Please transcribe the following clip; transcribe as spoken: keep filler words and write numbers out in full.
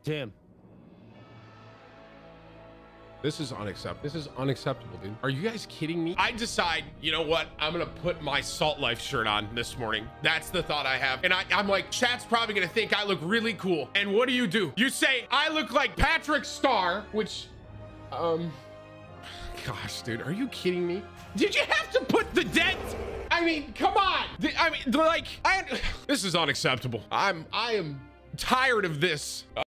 Tim. This is unacceptable. This is unacceptable, dude. Are you guys kidding me? I decide, you know what? I'm gonna put my Salt Life shirt on this morning. That's the thought I have. And I, I'm like, chat's probably gonna think I look really cool. And what do you do? You say, I look like Patrick Star, which, um, gosh, dude, are you kidding me? Did you have to put the dent? I mean, come on. I mean, like, I, this is unacceptable. I'm, I am tired of this.